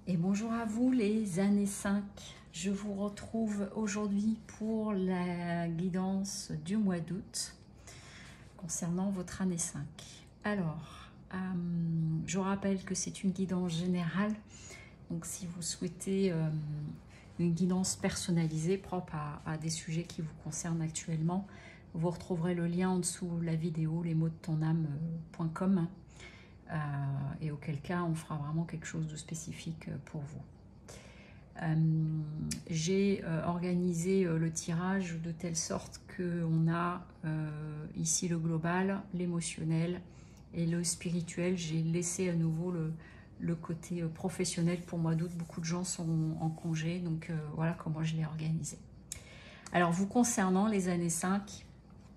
Et bonjour à vous les années 5. Je vous retrouve aujourd'hui pour la guidance du mois d'août concernant votre année 5. Alors, je rappelle que c'est une guidance générale. Donc si vous souhaitez une guidance personnalisée propre à des sujets qui vous concernent actuellement, vous retrouverez le lien en dessous la vidéo lesmotsdetonâme.com et auquel cas on fera vraiment quelque chose de spécifique pour vous. J'ai organisé le tirage de telle sorte qu'on a ici le global, l'émotionnel et le spirituel. J'ai laissé à nouveau le côté professionnel pour mois d'août. Beaucoup de gens sont en congé, donc voilà comment je l'ai organisé. Alors vous concernant les années 5,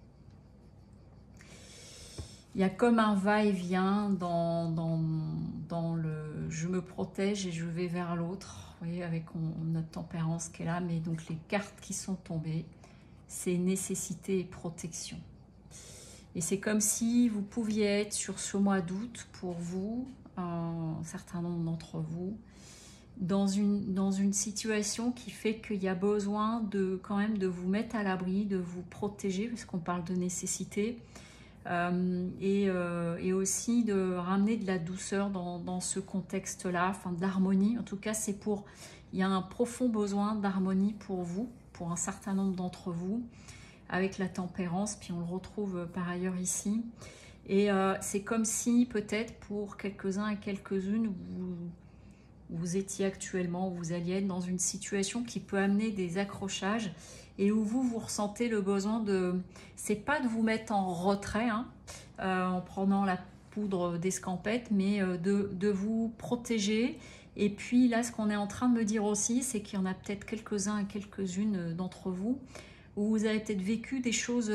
il y a comme un va-et-vient dans le je me protège et je vais vers l'autre. Vous voyez, avec notre tempérance qui est là, mais donc les cartes qui sont tombées, c'est nécessité et protection. Et c'est comme si vous pouviez être sur ce mois d'août, pour vous, un certain nombre d'entre vous, dans une situation qui fait qu'il y a besoin quand même de vous mettre à l'abri, de vous protéger, parce qu'on parle de nécessité. Et aussi de ramener de la douceur dans ce contexte-là, enfin d'harmonie. En tout cas, il y a un profond besoin d'harmonie pour vous, pour un certain nombre d'entre vous, avec la tempérance, puis on le retrouve par ailleurs ici. Et c'est comme si peut-être pour quelques-uns et quelques-unes, vous étiez actuellement, vous alliez être dans une situation qui peut amener des accrochages et où vous ressentez le besoin de, c'est pas de vous mettre en retrait en prenant la poudre d'escampette, mais de vous protéger. Et puis là, ce qu'on est en train de me dire aussi, c'est qu'il y en a peut-être quelques-uns et quelques-unes d'entre vous où vous avez peut-être vécu des choses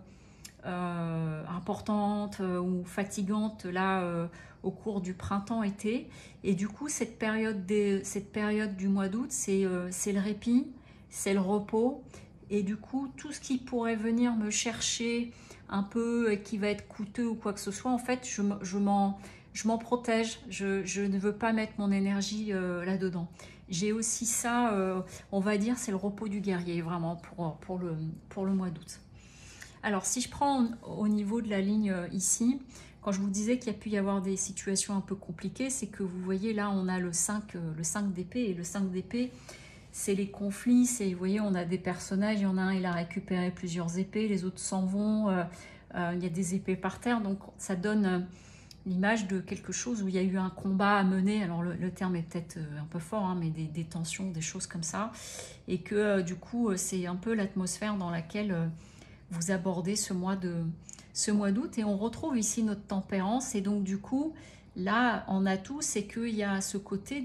importantes ou fatigantes là au cours du printemps-été. Et du coup, cette période du mois d'août, c'est le répit, c'est le repos. Et du coup, tout ce qui pourrait venir me chercher un peu, qui va être coûteux ou quoi que ce soit, en fait, je m'en protège. Je ne veux pas mettre mon énergie là-dedans. J'ai aussi ça, on va dire, c'est le repos du guerrier, vraiment, pour le mois d'août. Alors, si je prends au niveau de la ligne ici, quand je vous disais qu'il y a pu y avoir des situations un peu compliquées, c'est que vous voyez là, on a le 5 d'épée, et le 5 d'épée, c'est les conflits, vous voyez, on a des personnages, il y en a un, il a récupéré plusieurs épées, les autres s'en vont, il y a des épées par terre, donc ça donne l'image de quelque chose où il y a eu un combat à mener, alors le terme est peut-être un peu fort, mais des tensions, des choses comme ça, et que du coup, c'est un peu l'atmosphère dans laquelle vous abordez ce mois d'août, et on retrouve ici notre tempérance, et donc du coup, là, en atout, c'est qu'il y a ce côté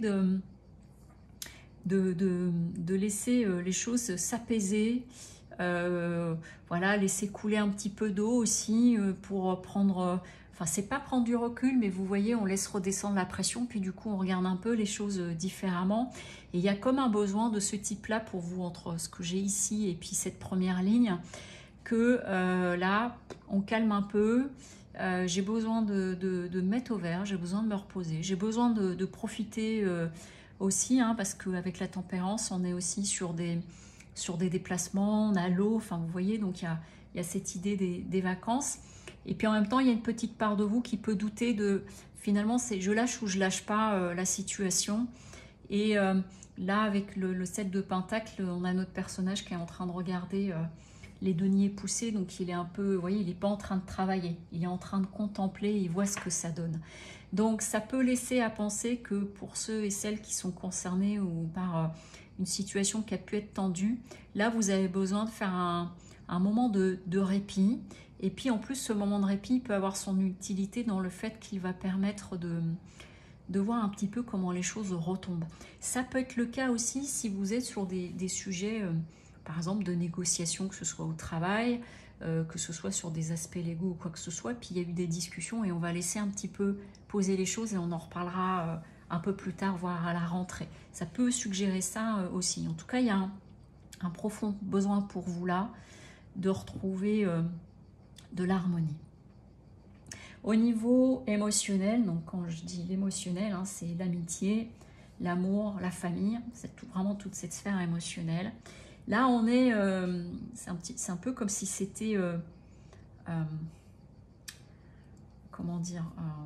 de laisser les choses s'apaiser, voilà, laisser couler un petit peu d'eau aussi pour prendre, enfin c'est pas prendre du recul, mais vous voyez, on laisse redescendre la pression, puis du coup on regarde un peu les choses différemment, et il y a comme un besoin de ce type là pour vous, entre ce que j'ai ici et puis cette première ligne, que là on calme un peu. J'ai besoin de me mettre au vert, j'ai besoin de me reposer, j'ai besoin de profiter aussi, parce qu'avec la tempérance, on est aussi sur des déplacements, on a l'eau, enfin vous voyez, donc il y a cette idée des vacances. Et puis en même temps, il y a une petite part de vous qui peut douter de, finalement, c'est je lâche ou je lâche pas la situation. Et là, avec le 7 de Pentacle, on a notre personnage qui est en train de regarder les deniers poussés, donc il est un peu, vous voyez, il n'est pas en train de travailler, il est en train de contempler, il voit ce que ça donne. Donc ça peut laisser à penser que pour ceux et celles qui sont concernés ou par une situation qui a pu être tendue, là vous avez besoin de faire un moment de répit. Et puis en plus, ce moment de répit peut avoir son utilité dans le fait qu'il va permettre de voir un petit peu comment les choses retombent. Ça peut être le cas aussi si vous êtes sur des sujets, par exemple de négociation, que ce soit au travail, que ce soit sur des aspects légaux ou quoi que ce soit, puis il y a eu des discussions et on va laisser un petit peu poser les choses et on en reparlera un peu plus tard, voire à la rentrée. Ça peut suggérer ça aussi. En tout cas, il y a un profond besoin pour vous là de retrouver de l'harmonie. Au niveau émotionnel, donc quand je dis l'émotionnel, c'est l'amitié, l'amour, la famille, c'est vraiment toute cette sphère émotionnelle. Là, on est, c'est un peu comme si c'était, comment dire,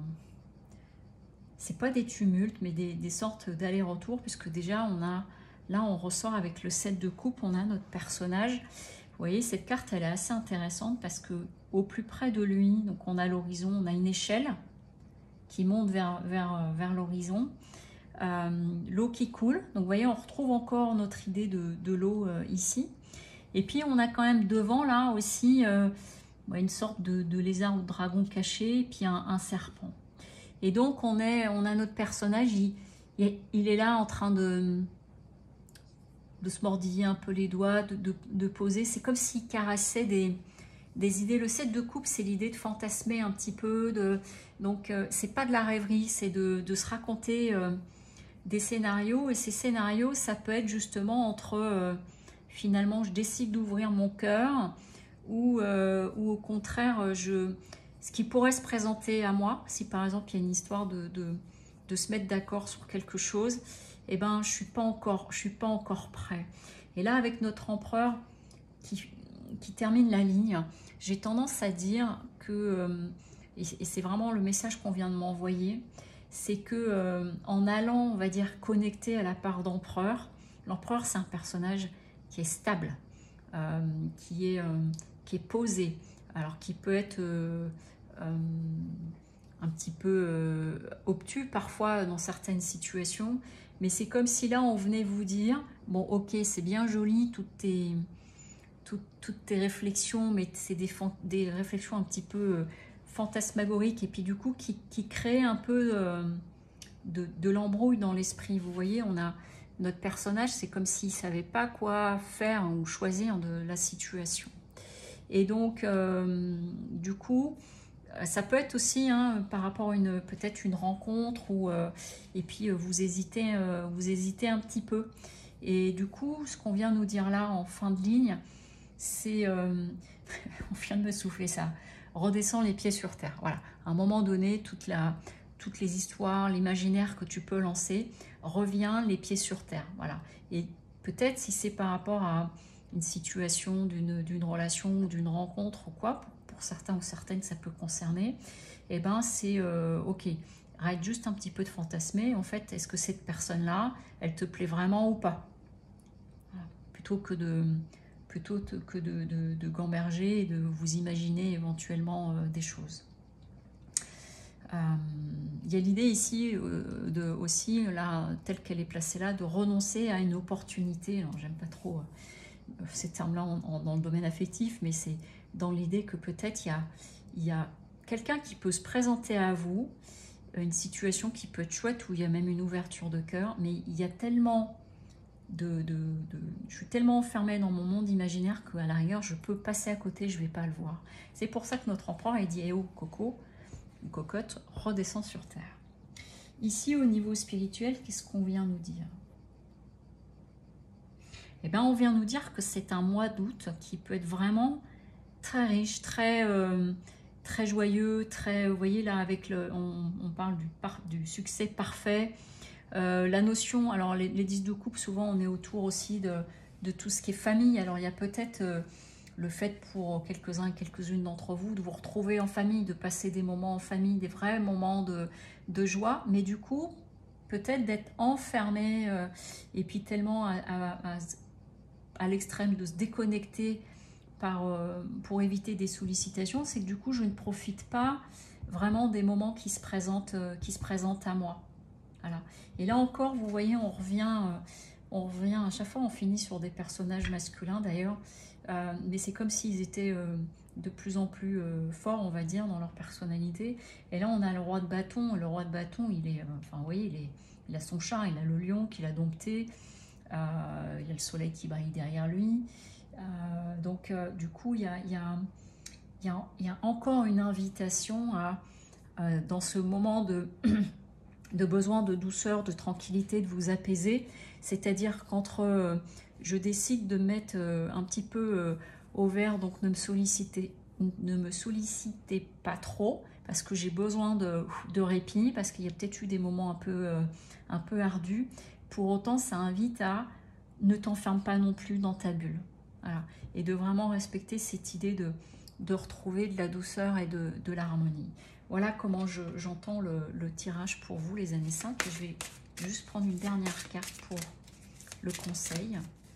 c'est pas des tumultes, mais des sortes d'aller-retour, puisque déjà, là, on ressort avec le 7 de coupe, on a notre personnage. Vous voyez, cette carte, elle est assez intéressante, parce que au plus près de lui, donc on a l'horizon, on a une échelle qui monte vers l'horizon. L'eau qui coule, donc vous voyez, on retrouve encore notre idée de l'eau ici. Et puis, on a quand même devant, là, aussi, une sorte de lézard ou de dragon caché, et puis un serpent. Et donc, on a notre personnage, il est là en train de se mordiller un peu les doigts, de poser. C'est comme s'il caressait des idées. Le 7 de coupe, c'est l'idée de fantasmer un petit peu. Donc, c'est pas de la rêverie, c'est de se raconter des scénarios. Et ces scénarios, ça peut être justement entre, finalement, je décide d'ouvrir mon cœur ou au contraire, ce qui pourrait se présenter à moi, si par exemple, il y a une histoire de se mettre d'accord sur quelque chose, eh ben, je suis pas encore prêt. Et là, avec notre empereur qui termine la ligne, j'ai tendance à dire que, et c'est vraiment le message qu'on vient de m'envoyer, c'est que en allant, on va dire, connecter à la part d'empereur, l'empereur, c'est un personnage qui est stable, qui est posé, alors qui peut être un petit peu obtus parfois dans certaines situations, mais c'est comme si là on venait vous dire, bon ok, c'est bien joli toutes tes réflexions, mais c'est des réflexions un petit peu fantasmagoriques, et puis du coup qui créent un peu de l'embrouille dans l'esprit. Vous voyez, on a notre personnage, c'est comme s'il ne savait pas quoi faire ou choisir de la situation. Et donc, du coup, ça peut être aussi par rapport à peut-être une rencontre et puis vous hésitez un petit peu. Et du coup, ce qu'on vient nous dire là en fin de ligne, c'est, on vient de me souffler ça, redescends les pieds sur terre. Voilà, à un moment donné, toutes les histoires, l'imaginaire que tu peux lancer, reviens les pieds sur terre. Voilà. Et peut-être si c'est par rapport à une situation d'une relation ou d'une rencontre ou quoi, pour certains ou certaines ça peut concerner, et ben c'est ok, arrête juste un petit peu de fantasmer. En fait, est-ce que cette personne-là, elle te plaît vraiment ou pas? Voilà. Plutôt que de gamberger et de vous imaginer éventuellement des choses. Il y a l'idée ici aussi, là, telle qu'elle est placée là, de renoncer à une opportunité. Alors, j'aime pas trop ces termes-là dans le domaine affectif, mais c'est dans l'idée que peut-être il y a quelqu'un qui peut se présenter à vous, une situation qui peut être chouette, où il y a même une ouverture de cœur, mais il y a tellement je suis tellement enfermée dans mon monde imaginaire qu'à la rigueur, je peux passer à côté, je ne vais pas le voir. C'est pour ça que notre empereur a dit « Eh oh, Coco », ou cocotte, redescend sur terre. Ici, au niveau spirituel, qu'est-ce qu'on vient nous dire? Eh bien, on vient nous dire que c'est un mois d'août qui peut être vraiment très riche, très joyeux, très, vous voyez là, avec on parle du succès parfait. La notion, alors les 10 de coupe, souvent on est autour aussi de tout ce qui est famille. Alors il y a peut-être le fait pour quelques-uns et quelques-unes d'entre vous de vous retrouver en famille, de passer des moments en famille, des vrais moments de joie, mais du coup, peut-être d'être enfermé et puis tellement à l'extrême de se déconnecter pour éviter des sollicitations, c'est que du coup, je ne profite pas vraiment des moments qui se présentent à moi. Voilà. Et là encore, vous voyez, on revient à chaque fois, on finit sur des personnages masculins d'ailleurs, mais c'est comme s'ils étaient de plus en plus forts, on va dire, dans leur personnalité. Et là, on a le roi de bâton. Le roi de bâton, il est, enfin, vous voyez, il a son chat, il a le lion qu'il a dompté, il y a le soleil qui brille derrière lui. Donc, du coup, il y a encore une invitation dans ce moment de besoin de douceur, de tranquillité, de vous apaiser. C'est-à-dire qu'entre je décide de mettre un petit peu au vert, donc ne me sollicitez pas trop, parce que j'ai besoin de répit, parce qu'il y a peut-être eu des moments un peu ardus. Pour autant, ça invite à ne t'enferme pas non plus dans ta bulle. Voilà. Et de vraiment respecter cette idée de retrouver de la douceur et de l'harmonie. Voilà comment j'entends le tirage pour vous, les années 5. Je vais juste prendre une dernière carte pour le conseil.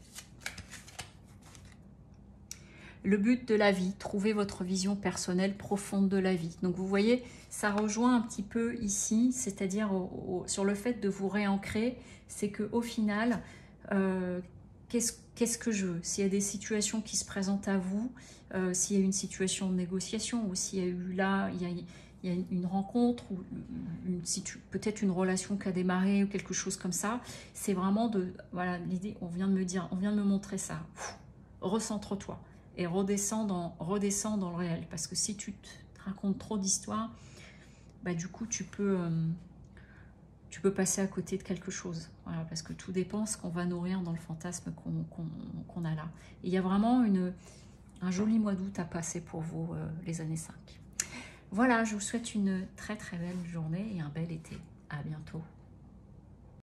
Le but de la vie, trouver votre vision personnelle profonde de la vie. Donc vous voyez, ça rejoint un petit peu ici, c'est-à-dire sur le fait de vous réancrer, c'est qu'au final, qu'est-ce que je veux? S'il y a des situations qui se présentent à vous, s'il y a une situation de négociation, ou s'il y a eu là, il y a une rencontre, ou peut-être une relation qui a démarré, ou quelque chose comme ça, c'est vraiment voilà, l'idée, on vient de me dire, on vient de me montrer ça. Recentre-toi. Et redescends dans le réel. Parce que si tu te racontes trop d'histoires, bah, du coup, tu peux passer à côté de quelque chose. Voilà, parce que tout dépend ce qu'on va nourrir dans le fantasme qu'on a là. Et il y a vraiment un joli mois d'août à passer pour vous, les années 5. Voilà, je vous souhaite une très très belle journée et un bel été. À bientôt.